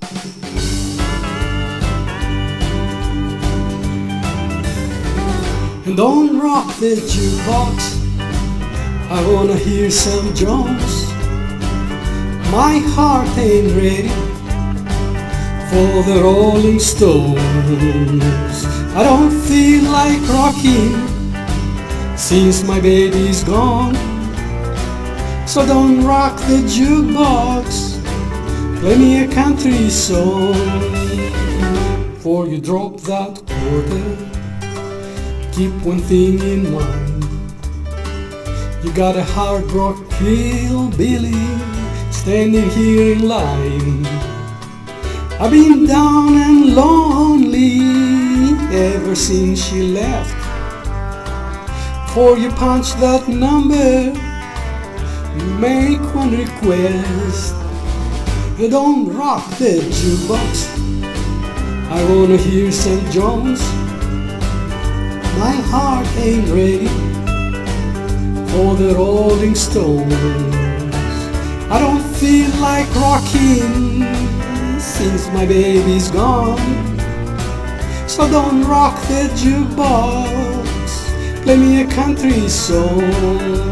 And don't rock the jukebox, I wanna hear some Jones. My heart ain't ready for the Rolling Stones. I don't feel like rocking since my baby's gone. So don't rock the jukebox, play me a country song. Before you drop that quarter, keep one thing in mind. You got a hard rock hillbilly standing here in line. I've been down and lonely ever since she left. Before you punch that number, make one request. Don't rock the jukebox, I wanna hear St. John's. My heart ain't ready for the Rolling Stones. I don't feel like rocking since my baby's gone. So don't rock the jukebox, play me a country song.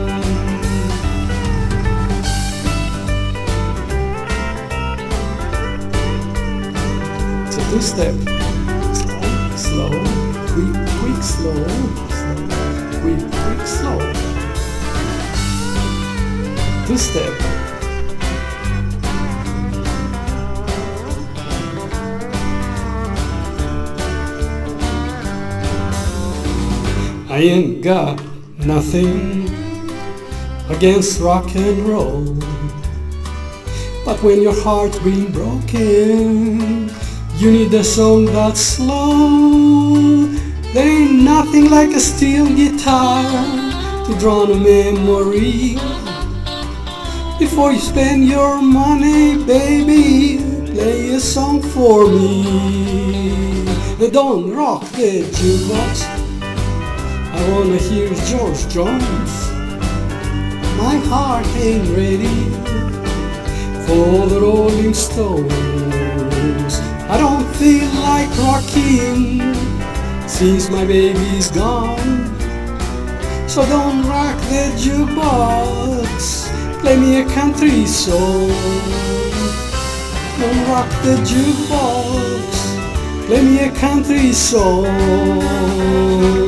It's a two-step. Slow, quick, quick, slow, quick, quick, slow. Two-step. I ain't got nothing against rock and roll, but when your heart's been broken, you need a song that's slow. There ain't nothing like a steel guitar to drown a memory. Before you spend your money, baby, play a song for me. Don't rock the jukebox, I wanna hear George Jones. My heart ain't ready for the Rolling Stones. I don't feel like rocking since my baby's gone. So don't rock the jukebox, play me a country song. Don't rock the jukebox, play me a country song.